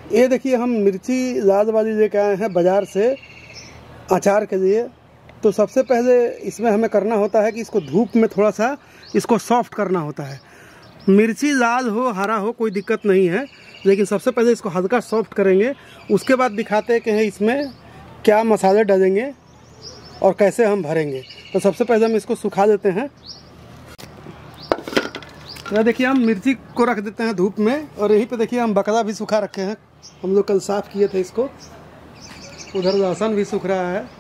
ये देखिए हम मिर्ची लाल वाली लेके आए हैं बाज़ार से अचार के लिए। तो सबसे पहले इसमें हमें करना होता है कि इसको धूप में थोड़ा सा इसको सॉफ्ट करना होता है। मिर्ची लाल हो हरा हो कोई दिक्कत नहीं है, लेकिन सबसे पहले इसको हल्का सॉफ्ट करेंगे। उसके बाद दिखाते हैं कि इसमें क्या मसाले डालेंगे और कैसे हम भरेंगे। तो सबसे पहले हम इसको सुखा देते हैं। तो देखिए हम मिर्ची को रख देते हैं धूप में, और यहीं पे देखिए हम बकला भी सुखा रखे हैं। हम लोग कल साफ़ किए थे इसको। उधर लहसुन भी सूख रहा है।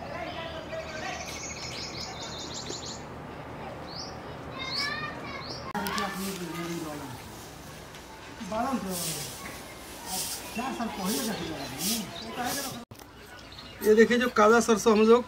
ये देखिए जो काला सरसों हम लोग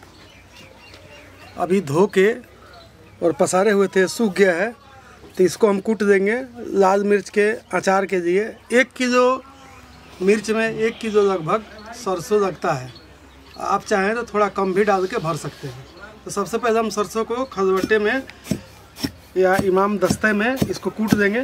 अभी धो के और पसारे हुए थे, सूख गया है। तो इसको हम कूट देंगे लाल मिर्च के अचार के लिए। 1 किलो मिर्च में 1 किलो लगभग सरसों लगता है। आप चाहें तो थोड़ा कम भी डाल के भर सकते हैं। तो सबसे पहले हम सरसों को खलबट्टे में या इमाम दस्ते में इसको कूट देंगे।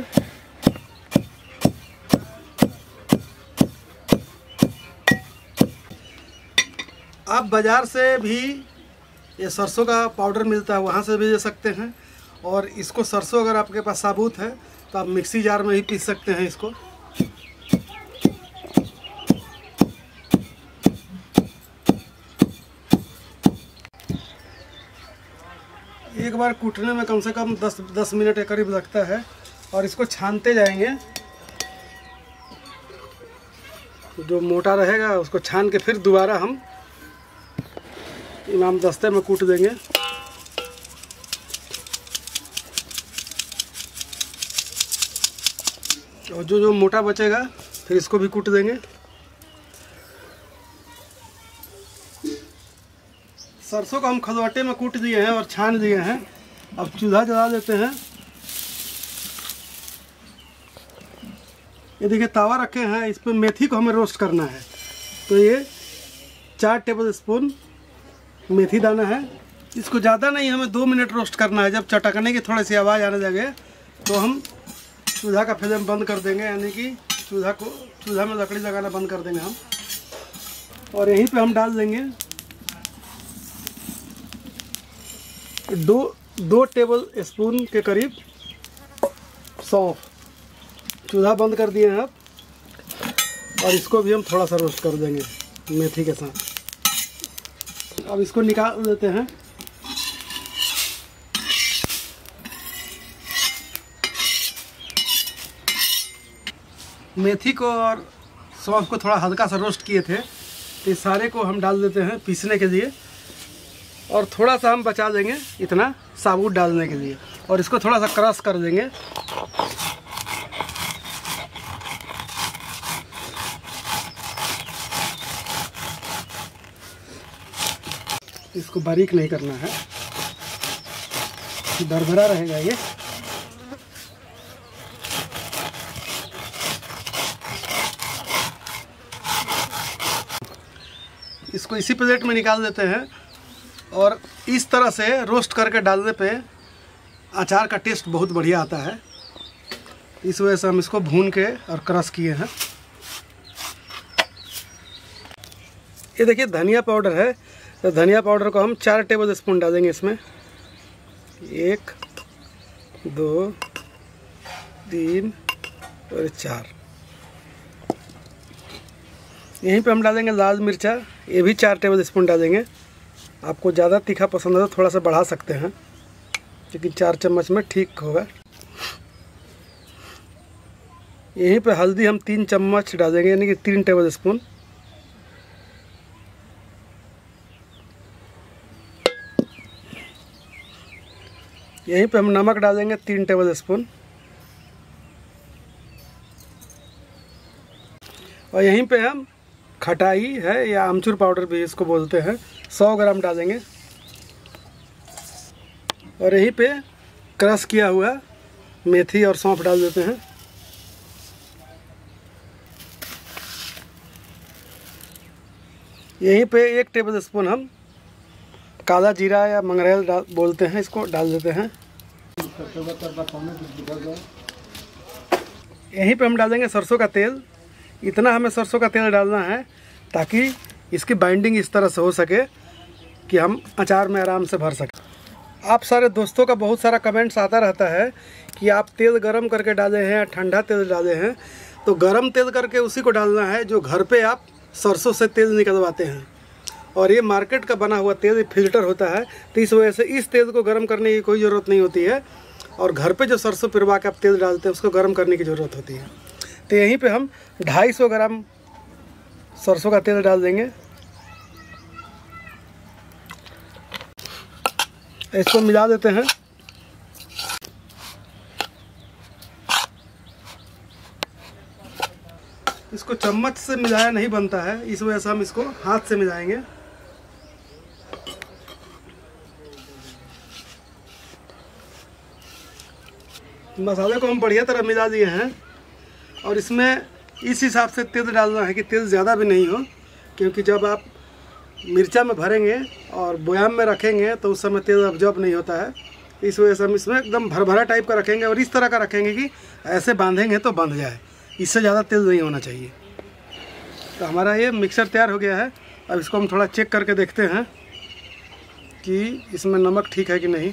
आप बाज़ार से भी ये सरसों का पाउडर मिलता है, वहाँ से भी ले सकते हैं। और इसको सरसों अगर आपके पास साबुत है तो आप मिक्सी जार में ही पीस सकते हैं इसको। एक बार कूटने में कम से कम 10 मिनट के करीब लगता है। और इसको छानते जाएंगे। जो मोटा रहेगा उसको छान के फिर दोबारा हम इमाम दस्ते में कूट देंगे। और जो मोटा बचेगा फिर इसको भी कूट देंगे। सरसों को हम खलबट्टे में कूट दिए हैं और छान दिए हैं। अब चूल्हा जला देते हैं। ये देखिए तवा रखे हैं, इस पर मेथी को हमें रोस्ट करना है। तो ये 4 टेबल स्पून मेथी दाना है। इसको ज़्यादा नहीं, हमें 2 मिनट रोस्ट करना है। जब चटकने की थोड़ी सी आवाज़ आने लगे तो हम चूल्हा का फ्लेम बंद कर देंगे, यानी कि चूल्हा में लकड़ी लगाना बंद कर देंगे हम। और यहीं पे हम डाल देंगे 2 टेबल स्पून के करीब सौंफ। चूल्हा बंद कर दिए हैं अब। और इसको भी हम थोड़ा सा रोस्ट कर देंगे मेथी के साथ। अब इसको निकाल देते हैं। मेथी को और सौंफ को थोड़ा हल्का सा रोस्ट किए थे, तो इस सारे को हम डाल देते हैं पीसने के लिए। और थोड़ा सा हम बचा देंगे इतना साबुत डालने के लिए। और इसको थोड़ा सा क्रश कर देंगे। इसको बारीक नहीं करना है, दरदरा रहेगा ये। इसको इसी प्लेट में निकाल देते हैं। और इस तरह से रोस्ट करके डालने पे अचार का टेस्ट बहुत बढ़िया आता है। इस वजह से हम इसको भून के और क्रश किए हैं। ये देखिए धनिया पाउडर है। तो धनिया पाउडर को हम 4 टेबल स्पून डालेंगे इसमें। 1 2 3 और 4। यहीं पे हम डालेंगे लाल मिर्चा, ये भी 4 टेबल स्पून डालेंगे। आपको ज़्यादा तीखा पसंद है तो थोड़ा सा बढ़ा सकते हैं, लेकिन 4 चम्मच में ठीक होगा। यहीं पे हल्दी हम 3 चम्मच डालेंगे, यानी कि 3 टेबल स्पून। यहीं पे हम नमक डालेंगे 3 टेबल स्पून। और यहीं पे हम खटाई है या आमचूर पाउडर भी इसको बोलते हैं, 100 ग्राम डालेंगे। और यहीं पे क्रश किया हुआ मेथी और सौंफ डाल देते हैं। यहीं पे 1 टेबल स्पून हम काला जीरा या मंगरेल बोलते हैं, इसको डाल देते हैं। यहीं पे हम डालेंगे सरसों का तेल। इतना हमें सरसों का तेल डालना है ताकि इसकी बाइंडिंग इस तरह से हो सके कि हम अचार में आराम से भर सकें। आप सारे दोस्तों का बहुत सारा कमेंट्स आता रहता है कि आप तेल गरम करके डाले हैं या ठंडा तेल डाले हैं। तो गरम तेल करके उसी को डालना है जो घर पे आप सरसों से तेल निकलवाते हैं। और ये मार्केट का बना हुआ तेल फिल्टर होता है, तो इस वजह से इस तेल को गर्म करने की कोई ज़रूरत नहीं होती है। और घर पे जो सरसों पिरवा के आप तेल डालते हैं उसको गर्म करने की ज़रूरत होती है। तो यहीं पे हम 250 ग्राम सरसों का तेल डाल देंगे। इसको मिला देते हैं। इसको चम्मच से मिलाया नहीं बनता है, इस वजह से हम इसको हाथ से मिलाएंगे। मसाले को हम बढ़िया तरह मिला दिए हैं और इसमें इस हिसाब से तेल डालना है कि तेल ज़्यादा भी नहीं हो, क्योंकि जब आप मिर्चा में भरेंगे और बोयाम में रखेंगे तो उस समय तेल अब्जॉर्ब नहीं होता है। इस वजह से हम इसमें एकदम भरभरा टाइप का रखेंगे और इस तरह का रखेंगे कि ऐसे बांधेंगे तो बंध जाए, इससे ज़्यादा तेल नहीं होना चाहिए। तो हमारा ये मिक्सर तैयार हो गया है। अब इसको हम थोड़ा चेक करके देखते हैं कि इसमें नमक ठीक है कि नहीं।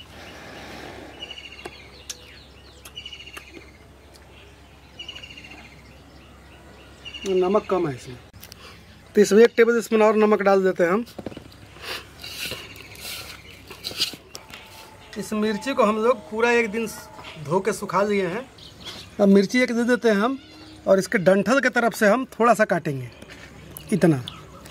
नमक कम है इसमें, तो इसमें 1 टेबल स्पून और नमक डाल देते हैं हम। इस मिर्ची को हम लोग पूरा 1 दिन धो के सुखा लिए हैं। अब मिर्ची एक दे देते हैं हम और इसके डंठल के तरफ से हम थोड़ा सा काटेंगे, इतना।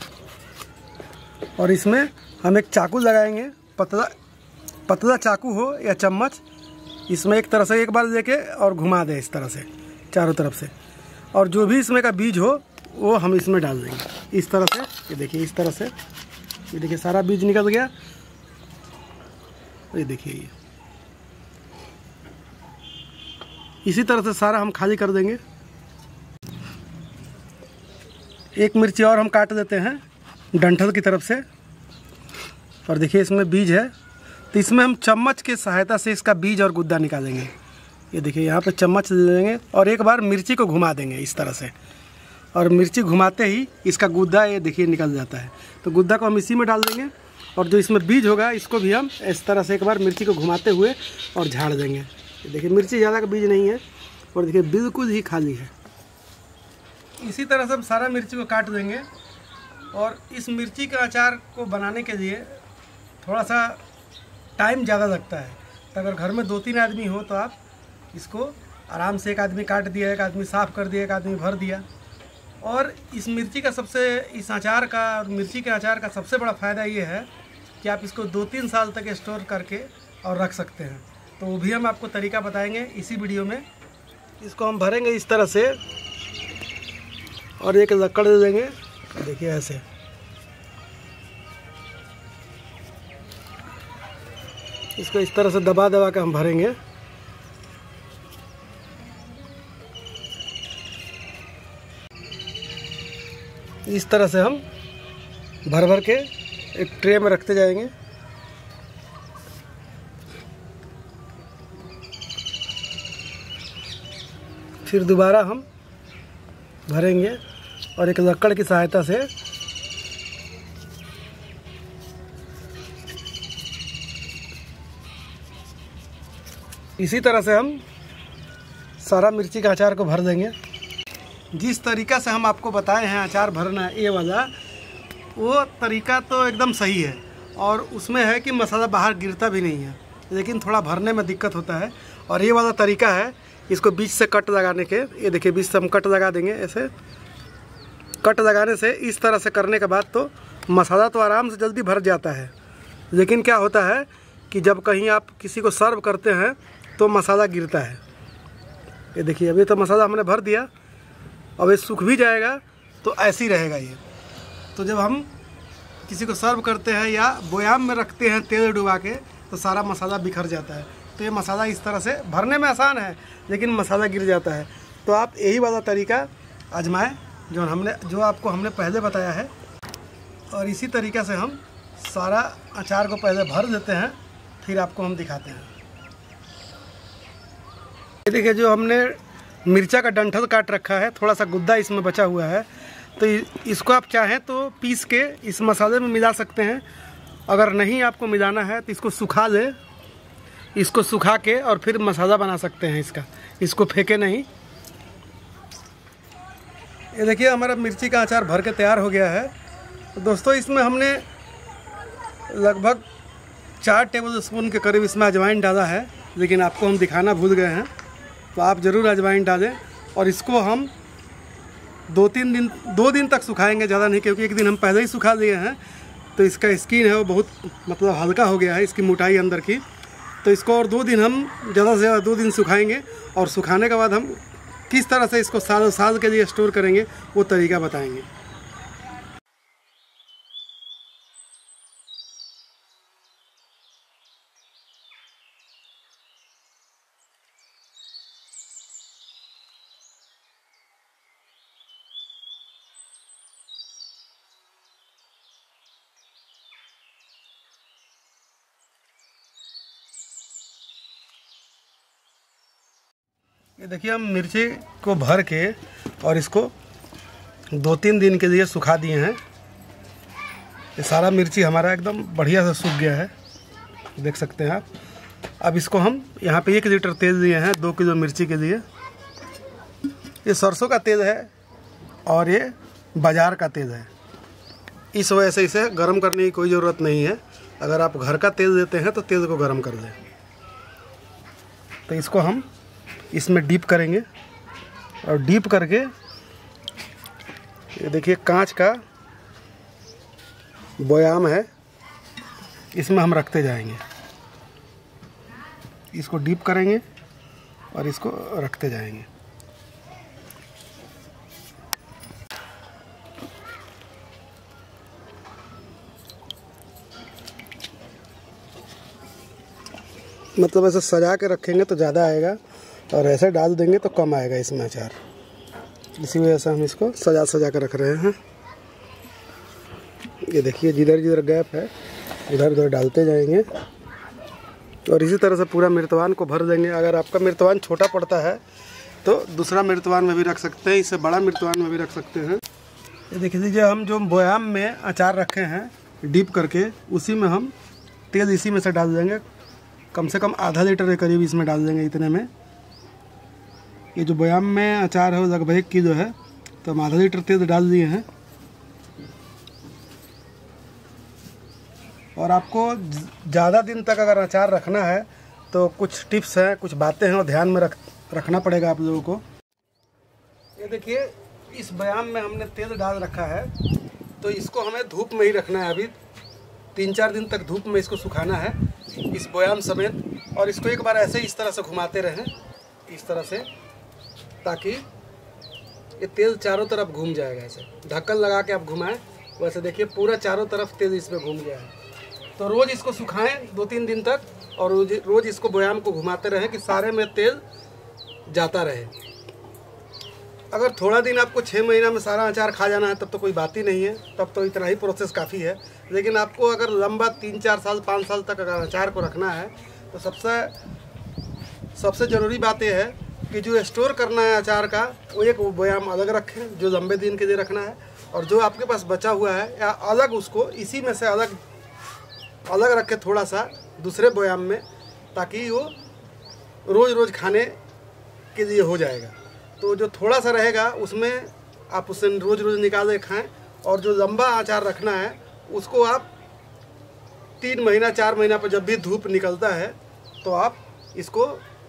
और इसमें हम एक चाकू लगाएंगे, पतला चाकू हो या चम्मच, इसमें एक तरह से एक बार लेके और घुमा दें इस तरह से चारों तरफ से। और जो भी इसमें का बीज हो वो हम इसमें डाल देंगे इस तरह से। ये देखिए इस तरह से, ये देखिए सारा बीज निकल गया। ये देखिए ये इसी तरह से सारा हम खाली कर देंगे। एक मिर्ची और हम काट देते हैं डंठल की तरफ से। और देखिए इसमें बीज है, तो इसमें हम चम्मच की सहायता से इसका बीज और गुद्दा निकालेंगे। ये देखिए यहाँ पे चम्मच ले लेंगे और एक बार मिर्ची को घुमा देंगे इस तरह से। और मिर्ची घुमाते ही इसका गुद्दा ये देखिए निकल जाता है। तो गुद्दा को हम इसी में डाल देंगे और जो इसमें बीज होगा इसको भी हम इस तरह से एक बार मिर्ची को घुमाते हुए और झाड़ देंगे। ये देखिए मिर्ची ज़्यादा का बीज नहीं है और देखिए बिल्कुल ही खाली है। इसी तरह से हम सारा मिर्ची को काट देंगे। और इस मिर्ची के अचार को बनाने के लिए थोड़ा सा टाइम ज़्यादा लगता है। तो अगर घर में 2-3 आदमी हो तो आप इसको आराम से, एक आदमी काट दिया, एक आदमी साफ़ कर दिया, एक आदमी भर दिया। और इस मिर्ची का इस अचार का, मिर्ची के अचार का सबसे बड़ा फ़ायदा ये है कि आप इसको 2-3 साल तक स्टोर करके और रख सकते हैं। तो वो भी हम आपको तरीका बताएंगे इसी वीडियो में। इसको हम भरेंगे इस तरह से और एक लकड़ दे देंगे, देखिए ऐसे। इसको इस तरह से दबा दबा के हम भरेंगे। इस तरह से हम भर भर के एक ट्रे में रखते जाएंगे। फिर दोबारा हम भरेंगे और एक लकड़ की सहायता से इसी तरह से हम सारा मिर्ची का अचार को भर देंगे। जिस तरीका से हम आपको बताए हैं अचार भरना, ये वाला, वो तरीका तो एकदम सही है और उसमें है कि मसाला बाहर गिरता भी नहीं है, लेकिन थोड़ा भरने में दिक्कत होता है। और ये वाला तरीका है इसको बीच से कट लगाने के। ये देखिए बीच से हम कट लगा देंगे। ऐसे कट लगाने से, इस तरह से करने के बाद तो मसाला तो आराम से जल्दी भर जाता है। लेकिन क्या होता है कि जब कहीं आप किसी को सर्व करते हैं तो मसाला गिरता है। ये देखिए अभी तो मसाला हमने भर दिया, अब ये सूख भी जाएगा तो ऐसे ही रहेगा ये। तो जब हम किसी को सर्व करते हैं या बोयाम में रखते हैं तेल डुबा के, तो सारा मसाला बिखर जाता है। तो ये मसाला इस तरह से भरने में आसान है लेकिन मसाला गिर जाता है। तो आप यही वाला तरीका आजमाएं जो आपको हमने पहले बताया है। और इसी तरीक़े से हम सारा अचार को पहले भर देते हैं, फिर आपको हम दिखाते हैं। ये देखिए जो हमने मिर्चा का डंठल काट रखा है, थोड़ा सा गुद्दा इसमें बचा हुआ है, तो इसको आप चाहें तो पीस के इस मसाले में मिला सकते हैं। अगर नहीं आपको मिलाना है तो इसको सुखा ले, इसको सुखा के और फिर मसाला बना सकते हैं इसका, इसको फेंके नहीं। ये देखिए हमारा मिर्ची का अचार भर के तैयार हो गया है। तो दोस्तों इसमें हमने लगभग 4 टेबल स्पून के करीब इसमें अजवाइन डाला है, लेकिन आपको हम दिखाना भूल गए हैं, तो आप ज़रूर अजवाइन डालें। और इसको हम 2 दिन तक सुखाएंगे, ज़्यादा नहीं, क्योंकि एक दिन हम पहले ही सुखा लिए हैं। तो इसका स्किन है वो बहुत मतलब हल्का हो गया है, इसकी मोटाई अंदर की। तो इसको और 2 दिन हम ज़्यादा से ज़्यादा 2 दिन सुखाएंगे, और सुखाने के बाद हम किस तरह से इसको सालों साल के लिए स्टोर करेंगे वो तरीका बताएंगे। ये देखिए हम मिर्ची को भर के और इसको 2-3 दिन के लिए सुखा दिए हैं। ये सारा मिर्ची हमारा एकदम बढ़िया से सूख गया है, देख सकते हैं आप। अब इसको हम यहाँ पे 1 लीटर तेल लिए हैं 2 किलो मिर्ची के लिए। ये सरसों का तेल है और ये बाज़ार का तेल है, इस वजह से इसे गर्म करने की कोई ज़रूरत नहीं है। अगर आप घर का तेल देते हैं तो तेल को गर्म कर दें। तो इसको हम इसमें डीप करेंगे, और डीप करके ये देखिए कांच का बयाम है, इसमें हम रखते जाएंगे। इसको डीप करेंगे और इसको रखते जाएंगे। मतलब ऐसे सजा के रखेंगे तो ज़्यादा आएगा, और ऐसे डाल देंगे तो कम आएगा इसमें अचार। इसी वजह से हम इसको सजा कर रख रहे हैं। ये देखिए जिधर जिधर गैप है उधर उधर डालते जाएंगे, और इसी तरह से पूरा मिर्तवान को भर देंगे। अगर आपका मिर्तवान छोटा पड़ता है तो दूसरा मिर्तवान में भी रख सकते हैं, इससे बड़ा मिर्तवान में भी रख सकते हैं। ये देख लीजिए हम जो बयाम में अचार रखे हैं डीप करके, उसी में हम तेल इसी में से डाल देंगे। कम से कम आधा लीटर के करीब इसमें डाल देंगे इतने में। ये जो बयाम में अचार है वो लगभग 1 किलो है, तो हम आधा लीटर तेल डाल दिए हैं। और आपको ज़्यादा दिन तक अगर अचार रखना है तो कुछ टिप्स हैं, कुछ बातें हैं, वो ध्यान में रखना पड़ेगा आप लोगों को। ये देखिए इस बयाम में हमने तेल डाल रखा है, तो इसको हमें धूप में ही रखना है। अभी 3-4 दिन तक धूप में इसको सुखाना है, इस बयाम समेत। और इसको एक बार ऐसे इस तरह से घुमाते रहें, इस तरह से, ताकि ये तेल चारों तरफ घूम जाएगा। ऐसे ढक्कन लगा के आप घुमाएं, वैसे देखिए पूरा चारों तरफ तेल इसमें घूम गया है। तो रोज़ इसको सुखाएं 2-3 दिन तक, और रोज़ इसको बयाम को घुमाते रहें कि सारे में तेल जाता रहे। अगर थोड़ा दिन आपको 6 महीना में सारा अचार खा जाना है तब तो कोई बात ही नहीं है, तब तो इतना ही प्रोसेस काफ़ी है। लेकिन आपको अगर लंबा 3-4 साल 5 साल तक अगर अचार को रखना है तो सबसे ज़रूरी बात यह है कि जो स्टोर करना है अचार का, वो एक बयाम अलग रखें जो लंबे दिन के लिए रखना है, और जो आपके पास बचा हुआ है या अलग उसको इसी में से अलग रखें थोड़ा सा दूसरे बयाम में, ताकि वो रोज़ खाने के लिए हो जाएगा। तो जो थोड़ा सा रहेगा उसमें आप उससे रोज़ निकाल के खाएँ, और जो लंबा अचार रखना है उसको आप 3 महीना 4 महीना पर जब भी धूप निकलता है तो आप इसको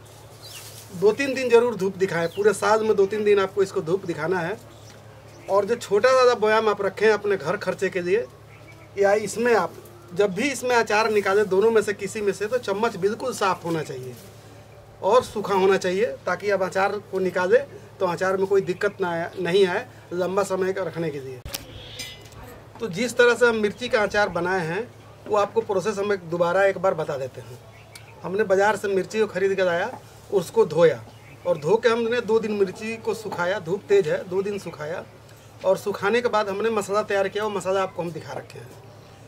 2-3 दिन ज़रूर धूप दिखाएं। पूरे साल में 2-3 दिन आपको इसको धूप दिखाना है। और जो छोटा सा बयाम आप रखें अपने घर खर्चे के लिए, या इसमें आप जब भी इसमें अचार निकालें, दोनों में से किसी में से, तो चम्मच बिल्कुल साफ़ होना चाहिए और सूखा होना चाहिए, ताकि अब अचार को निकालें तो अचार में कोई दिक्कत नहीं आए लंबा समय का रखने के लिए। तो जिस तरह से हम मिर्ची का अचार बनाए हैं वो आपको प्रोसेस हम दोबारा एक बार बता देते हैं। हमने बाज़ार से मिर्ची को ख़रीद कर लाया, उसको धोया, और धो के हमने 2 दिन मिर्ची को सुखाया। धूप तेज़ है, 2 दिन सुखाया, और सुखाने के बाद हमने मसाला तैयार किया। वो मसाला आपको हम दिखा रखे हैं।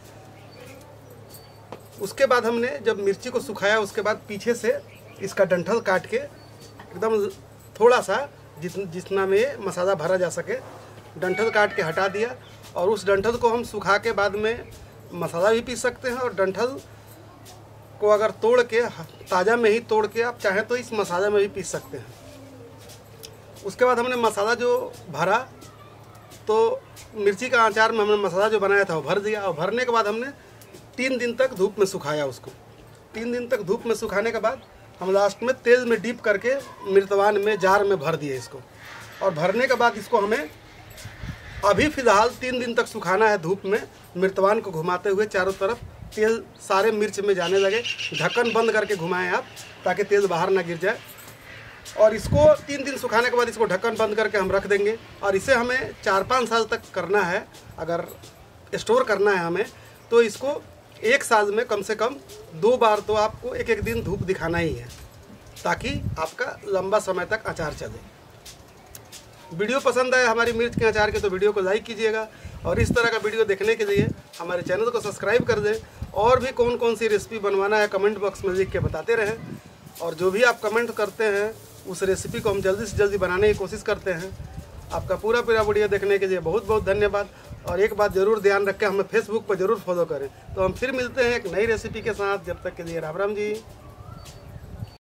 उसके बाद हमने जब मिर्ची को सुखाया, उसके बाद पीछे से इसका डंठल काट के एकदम थोड़ा सा जितना में मसाला भरा जा सके। डंठल काट के हटा दिया और उस डंठल को हम सुखा के बाद में मसाला भी पीस सकते हैं, और डंठल को अगर तोड़ के ताज़ा में ही तोड़ के आप चाहें तो इस मसाला में भी पीस सकते हैं। उसके बाद हमने मसाला जो भरा, तो मिर्ची का अचार में हमने मसाला जो बनाया था वो भर दिया, और भरने के बाद हमने 3 दिन तक धूप में सुखाया उसको। 3 दिन तक धूप में सुखाने के बाद हम लास्ट में तेल में डीप करके मृतवान में जार में भर दिए इसको। और भरने के बाद इसको हमें अभी फ़िलहाल 3 दिन तक सुखाना है धूप में, मृतवान को घुमाते हुए चारों तरफ तेल सारे मिर्च में जाने लगे। ढक्कन बंद करके घुमाएं आप, ताकि तेल बाहर ना गिर जाए। और इसको 3 दिन सुखाने के बाद इसको ढक्कन बंद करके हम रख देंगे। और इसे हमें 4-5 साल तक करना है, अगर स्टोर करना है हमें, तो इसको 1 साल में कम से कम 2 बार तो आपको एक दिन धूप दिखाना ही है, ताकि आपका लंबा समय तक अचार चले। वीडियो पसंद आए हमारी मिर्च के अचार के तो वीडियो को लाइक कीजिएगा, और इस तरह का वीडियो देखने के लिए हमारे चैनल को सब्सक्राइब कर दें। और भी कौन कौन सी रेसिपी बनवाना है कमेंट बॉक्स में लिख के बताते रहें, और जो भी आप कमेंट करते हैं उस रेसिपी को हम जल्दी से जल्दी बनाने की कोशिश करते हैं। आपका पूरा वीडियो देखने के लिए बहुत बहुत धन्यवाद। और एक बात ज़रूर ध्यान रखें, हमें फेसबुक पर ज़रूर फॉलो करें। तो हम फिर मिलते हैं एक नई रेसिपी के साथ, जब तक के लिए राम राम जी।